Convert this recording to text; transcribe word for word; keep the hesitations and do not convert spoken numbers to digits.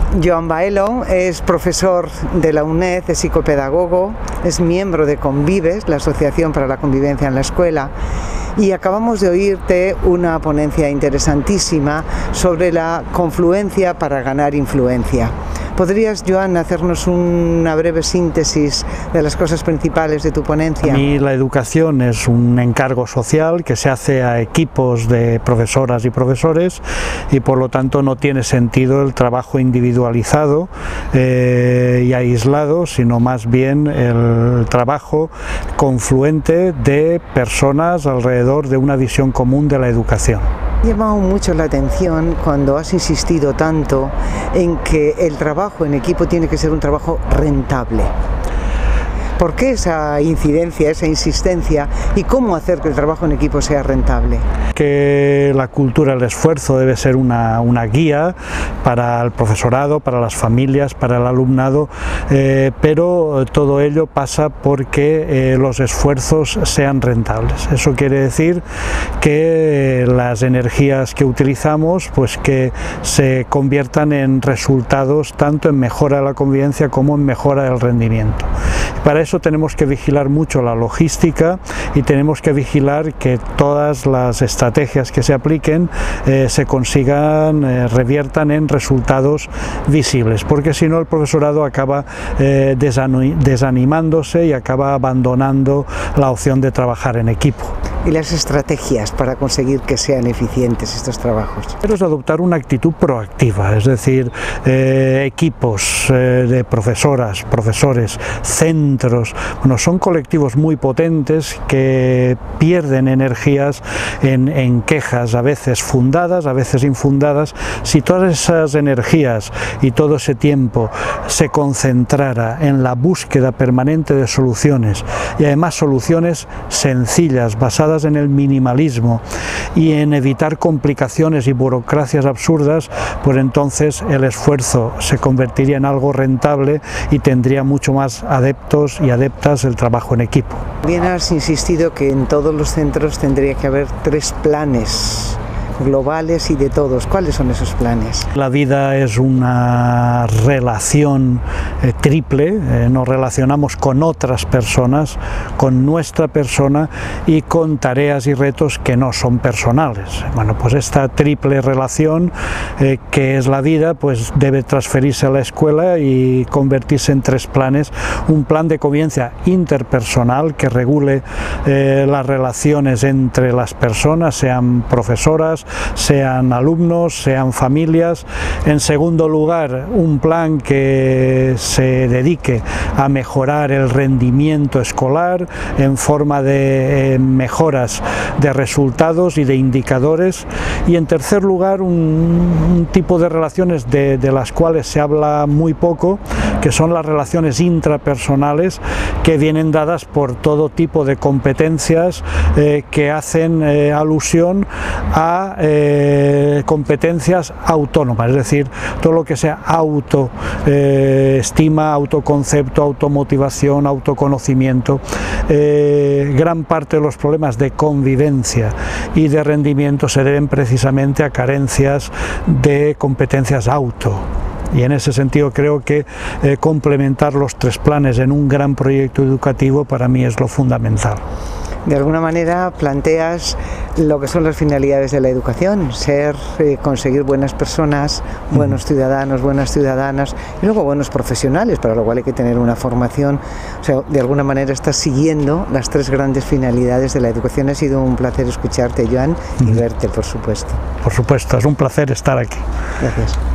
Joan Baelo es profesor de la UNED, es psicopedagogo, es miembro de Convives, la Asociación para la Convivencia en la Escuela, y acabamos de oírte una ponencia interesantísima sobre la confluencia para ganar influencia. ¿Podrías, Joan, hacernos una breve síntesis de las cosas principales de tu ponencia? A mí la educación es un encargo social que se hace a equipos de profesoras y profesores y por lo tanto no tiene sentido el trabajo individualizado eh, y aislado, sino más bien el trabajo confluente de personas alrededor de una visión común de la educación. Me ha llamado mucho la atención cuando has insistido tanto en que el trabajo en equipo tiene que ser un trabajo rentable. ¿Por qué esa incidencia, esa insistencia y cómo hacer que el trabajo en equipo sea rentable? Que la cultura del esfuerzo debe ser una, una guía para el profesorado, para las familias, para el alumnado, eh, pero todo ello pasa porque eh, los esfuerzos sean rentables. Eso quiere decir que las energías que utilizamos pues que se conviertan en resultados tanto en mejora de la convivencia como en mejora del rendimiento. Para eso tenemos que vigilar mucho la logística y tenemos que vigilar que todas las estrategias que se apliquen eh, se consigan, eh, reviertan en resultados visibles, porque si no el profesorado acaba eh, desanimándose y acaba abandonando la opción de trabajar en equipo. ¿Y las estrategias para conseguir que sean eficientes estos trabajos? Pero es adoptar una actitud proactiva, es decir, eh, equipos eh, de profesoras, profesores, centros, bueno, son colectivos muy potentes que pierden energías en, en quejas, a veces fundadas, a veces infundadas. Si todas esas energías y todo ese tiempo se concentrara en la búsqueda permanente de soluciones y además soluciones sencillas, basadas en el minimalismo y en evitar complicaciones y burocracias absurdas, pues entonces el esfuerzo se convertiría en algo rentable y tendría mucho más adeptos y adeptas el trabajo en equipo. Bien, has insistido que en todos los centros tendría que haber tres planes globales y de todos. ¿Cuáles son esos planes? La vida es una relación eh, triple, eh, nos relacionamos con otras personas, con nuestra persona y con tareas y retos que no son personales. Bueno, pues esta triple relación eh, que es la vida, pues debe transferirse a la escuela y convertirse en tres planes. Un plan de convivencia interpersonal que regule eh, las relaciones entre las personas, sean profesoras, sean alumnos, sean familias. En segundo lugar, un plan que se dedique a mejorar el rendimiento escolar en forma de eh, mejoras de resultados y de indicadores. Y en tercer lugar, un, un tipo de relaciones de, de las cuales se habla muy poco, que son las relaciones intrapersonales, que vienen dadas por todo tipo de competencias eh, que hacen eh, alusión a eh, competencias autónomas, es decir, todo lo que sea autoestima, eh, autoconcepto, automotivación, autoconocimiento. Eh, gran parte de los problemas de convivencia y de rendimiento se deben precisamente a carencias de competencias auto. Y en ese sentido creo que eh, complementar los tres planes en un gran proyecto educativo para mí es lo fundamental. De alguna manera planteas lo que son las finalidades de la educación, ser, eh, conseguir buenas personas, buenos ciudadanos, buenas ciudadanas y luego buenos profesionales, para lo cual hay que tener una formación. O sea, de alguna manera estás siguiendo las tres grandes finalidades de la educación. Ha sido un placer escucharte, Joan, y verte, por supuesto. Por supuesto, es un placer estar aquí. Gracias.